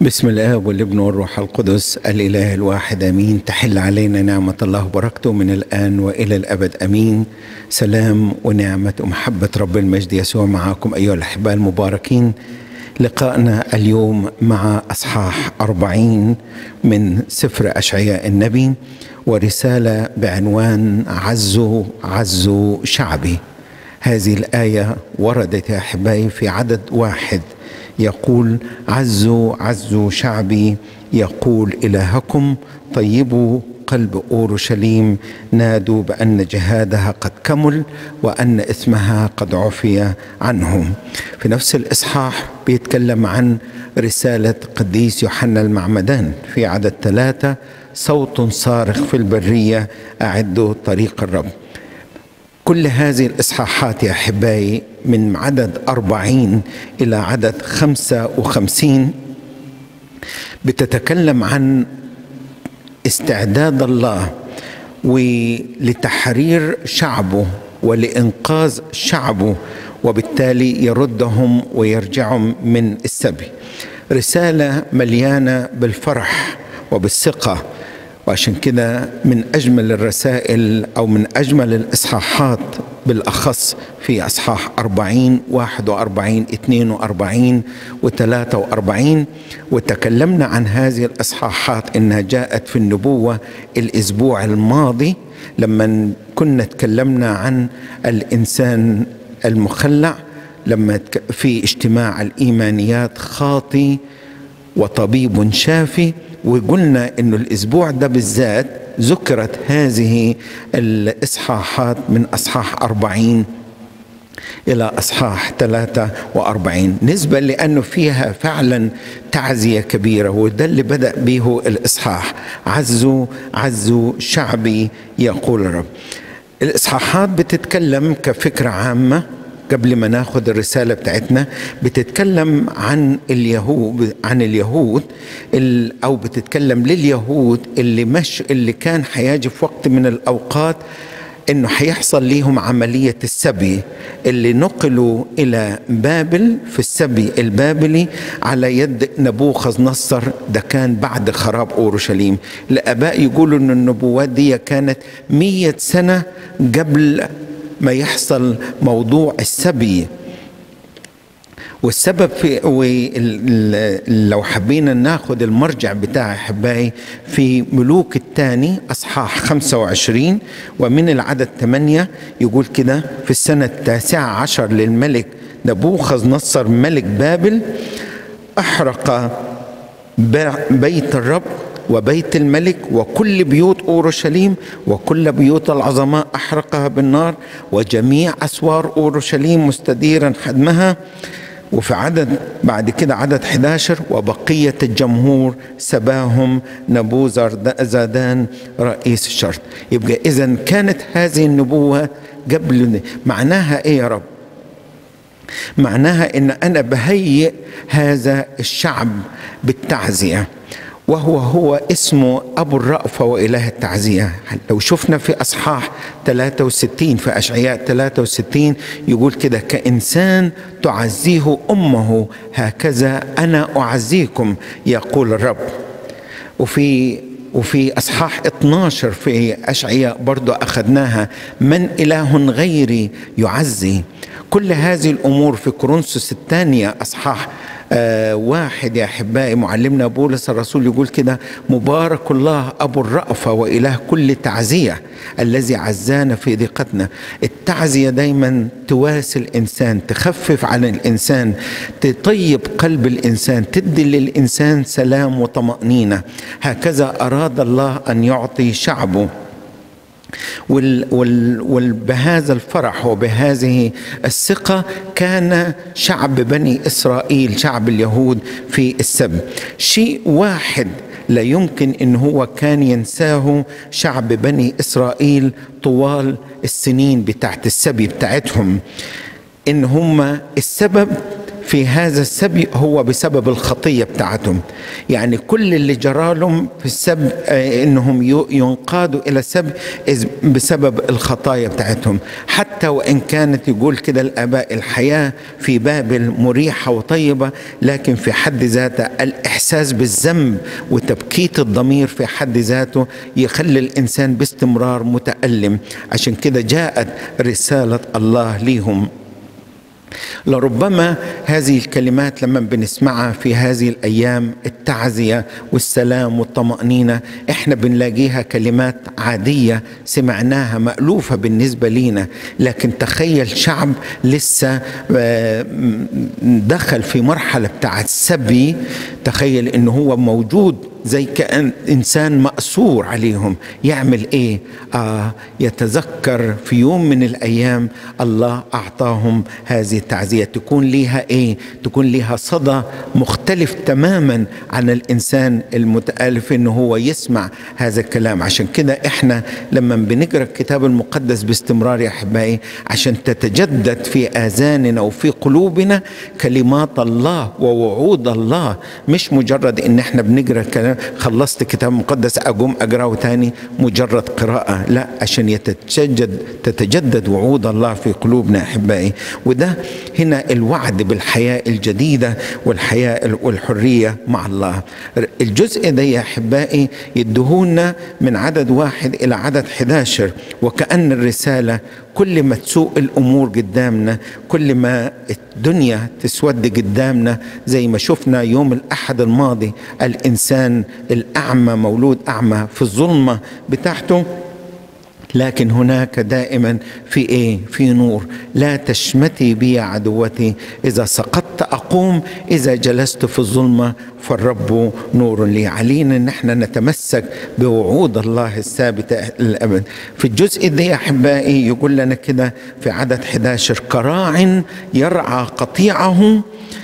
بسم الله والابن والروح القدس الإله الواحد آمين. تحل علينا نعمة الله وبركته من الآن وإلى الأبد آمين. سلام ونعمة ومحبة رب المجد يسوع معكم أيها الأحباء المباركين. لقاءنا اليوم مع أصحاح 40 من سفر أشعياء النبي، ورسالة بعنوان عزوا شعبي. هذه الآية وردت يا أحبائي في عدد 1 يقول: عزوا شعبي يقول إلهكم، طيبوا قلب أورشليم، نادوا بأن جهادها قد كمل وأن إثمها قد عفي عنهم. في نفس الإصحاح بيتكلم عن رسالة قديس يوحنا المعمدان في عدد 3: صوت صارخ في البرية، أعدوا طريق الرب. كل هذه الإصحاحات يا أحبائي من عدد 40 إلى عدد 55 بتتكلم عن استعداد الله ولتحرير شعبه ولإنقاذ شعبه، وبالتالي يردهم ويرجعهم من السبي. رسالة مليانة بالفرح وبالثقة، وعشان كده من أجمل الرسائل أو من أجمل الإصحاحات بالأخص في أصحاح 40 41 42 و43. وتكلمنا عن هذه الإصحاحات إنها جاءت في النبوة الأسبوع الماضي لما كنا تكلمنا عن الإنسان المخلع، لما في اجتماع الإيمانيات خاطي وطبيب شافي، وقلنا إنه الأسبوع ده بالذات ذكرت هذه الإصحاحات من أصحاح 40 إلى أصحاح 43 نسبة لأنه فيها فعلا تعزية كبيرة، وده اللي بدأ به الإصحاح: عزوا شعبي يقول الرب. الإصحاحات بتتكلم كفكرة عامة قبل ما ناخد الرسالة بتاعتنا، بتتكلم عن اليهود أو بتتكلم لليهود اللي كان حيجي في وقت من الأوقات إنه حيحصل ليهم عملية السبي، اللي نقلوا إلى بابل في السبي البابلي على يد نبوخذ نصر. ده كان بعد خراب أورشليم. الآباء يقولوا إن النبوات دي كانت 100 سنة قبل ما يحصل موضوع السبي. والسبب لو حبينا ناخد المرجع بتاع أحبائي في ملوك الثاني أصحاح 25 ومن العدد 8 يقول كده: في السنة 19 للملك نبوخذ نصر ملك بابل، أحرق بيت الرب وبيت الملك وكل بيوت أورشليم وكل بيوت العظماء أحرقها بالنار، وجميع أسوار أورشليم مستديرا حدمها. وفي بعد كده عدد 11: وبقية الجمهور سباهم نبوزرادان رئيس الشرط. يبقى إذن كانت هذه النبوة قبل. معناها إيه يا رب؟ معناها إن أنا بهيئ هذا الشعب بالتعزية، وهو اسمه أبو الرأفة وإله التعزية. لو شفنا في أصحاح 63 في أشعياء 63 يقول كده: كإنسان تعزيه أمه هكذا أنا أعزيكم يقول الرب. وفي أصحاح 12 في أشعياء برضو أخذناها: من إله غيري يعزي. كل هذه الأمور في كورنثوس الثانية أصحاح 1 يا أحبائي معلمنا بولس الرسول يقول كده: مبارك الله أبو الرأفة وإله كل تعزية الذي عزانا في ضيقتنا. التعزية دايما تواسي الإنسان، تخفف عن الإنسان، تطيب قلب الإنسان، تدي للإنسان سلام وطمأنينة. هكذا أراد الله أن يعطي شعبه. وبهذا الفرح وبهذه الثقة كان شعب بني إسرائيل، شعب اليهود في السبي. شيء واحد لا يمكن إن هو كان ينساه شعب بني إسرائيل طوال السنين بتاعت السبي بتاعتهم، إن هم السبب في في هذا السبي هو بسبب الخطية بتاعتهم. يعني كل اللي جرالهم في السبي انهم ينقادوا الى السبي بسبب الخطايا بتاعتهم. حتى وان كانت يقول كده الاباء الحياة في بابل مريحة وطيبة، لكن في حد ذاتها الاحساس بالذنب وتبكيت الضمير في حد ذاته يخلي الانسان باستمرار متألم. عشان كده جاءت رسالة الله ليهم. لربما هذه الكلمات لما بنسمعها في هذه الأيام، التعزية والسلام والطمأنينة، احنا بنلاقيها كلمات عادية سمعناها مألوفة بالنسبة لينا. لكن تخيل شعب لسه دخل في مرحلة بتاعت سبي، تخيل انه هو موجود زي كأن إنسان مأسور عليهم. يعمل إيه؟ يتذكر في يوم من الأيام الله أعطاهم هذه التعزية، تكون لها إيه؟ تكون لها صدى مختلف تماما عن الإنسان المتألف إنه هو يسمع هذا الكلام. عشان كده إحنا لما بنقرأ الكتاب المقدس باستمرار يا أحبائي، عشان تتجدد في آذاننا وفي قلوبنا كلمات الله ووعود الله، مش مجرد إن إحنا بنقرأ كلام خلصت كتاب مقدس أقوم أقرأه تاني مجرد قراءة، لا، عشان تتجدد وعود الله في قلوبنا أحبائي. وده هنا الوعد بالحياة الجديدة والحياة والحرية مع الله. الجزء ده يا أحبائي يدهونا من عدد 1 إلى عدد 11، وكأن الرسالة كل ما تسوء الأمور قدامنا، كل ما الدنيا تسود قدامنا، زي ما شفنا يوم الأحد الماضي الإنسان الأعمى مولود أعمى في الظلمة بتاعته، لكن هناك دائما في إيه؟ في نور. لا تشمتي بي عدوتي، إذا سقطت أقوم، إذا جلست في الظلمة فالرب نور لي. علينا أن احنا نتمسك بوعود الله الثابتة للأبد. في الجزء ده يا أحبائي يقول لنا كده في عدد 11: كراع يرعى قطيعه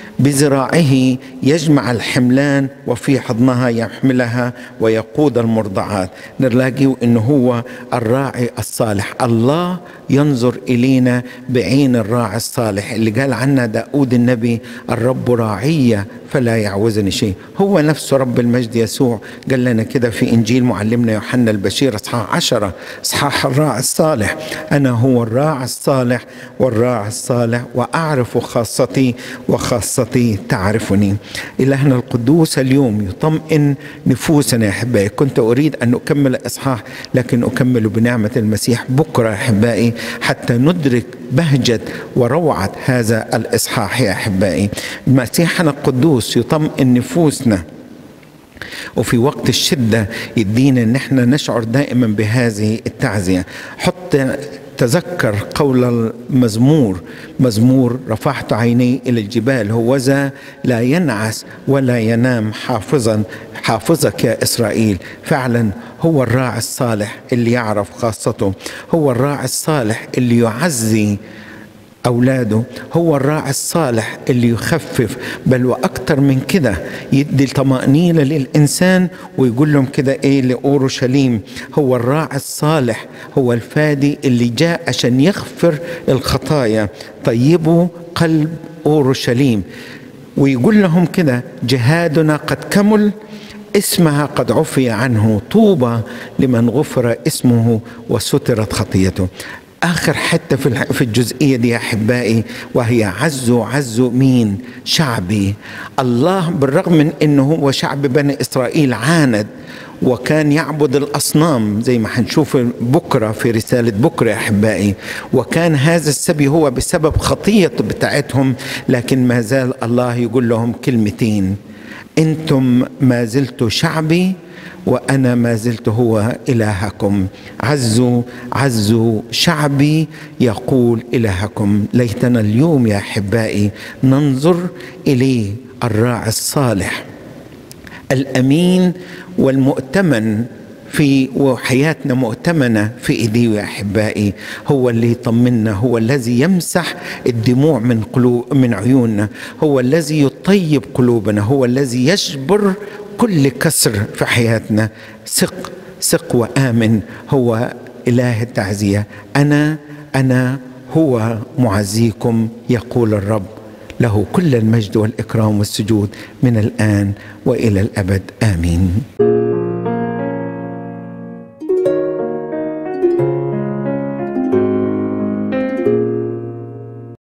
بذراعه يجمع الحملان وفي حضنها يحملها ويقود المرضعات. نلاقيه إنه هو الراعي الصالح. الله ينظر إلينا بعين الراعي الصالح اللي قال عنه داود النبي: الرب راعي فلا يعوزني شيء. هو نفسه رب المجد يسوع قال لنا كده في إنجيل معلمنا يوحنا البشير أصحاح 10 أصحاح الراعي الصالح: أنا هو الراعي الصالح والراعي الصالح وأعرف خاصتي وخاصتي تعرفني. إلهنا القدوس اليوم يطمئن نفوسنا يا أحبائي. كنت أريد أن أكمل الإصحاح لكن أكمل بنعمة المسيح بكرة يا أحبائي حتى ندرك بهجة وروعة هذا الإصحاح يا أحبائي. مسيحنا القدوس يطمئن نفوسنا، وفي وقت الشدة يدينا ان احنا نشعر دائما بهذه التعزية. تذكر قول المزمور: رفعت عيني إلى الجبال هوذا لا ينعس ولا ينام حافظك يا إسرائيل. فعلا هو الراعي الصالح اللي يعرف خاصته، هو الراعي الصالح اللي يعزي أولاده، هو الراعي الصالح اللي يخفف، بل وأكثر من كده يدي طمأنينة للإنسان. ويقول لهم كده إيه لأورشليم: هو الراعي الصالح، هو الفادي اللي جاء عشان يغفر الخطايا. طيبوا قلب أورشليم. ويقول لهم كده: جهادنا قد كمل، اسمها قد عفي عنه، طوبى لمن غفر اسمه وسترت خطيته. آخر حتى في الجزئية دي يا أحبائي، وهي عزوا مين؟ شعبي. الله بالرغم من أنه هو شعب بني إسرائيل عاند وكان يعبد الأصنام زي ما هنشوف بكرة في رسالة بكرة يا أحبائي، وكان هذا السبي هو بسبب خطية بتاعتهم، لكن ما زال الله يقول لهم كلمتين: أنتم ما زلتوا شعبي وأنا ما زلت هو إلهكم. عزوا شعبي يقول إلهكم. ليتنا اليوم يا أحبائي ننظر إليه، الراعي الصالح الأمين والمؤتمن وحياتنا مؤتمنة في إيديه يا أحبائي. هو اللي يطمنا، هو الذي يمسح الدموع من عيوننا، هو الذي يطيب قلوبنا، هو الذي يجبر كل كسر في حياتنا. ثق وآمن، هو إله التعزية. أنا هو معزيكم يقول الرب. له كل المجد والإكرام والسجود من الآن وإلى الأبد آمين.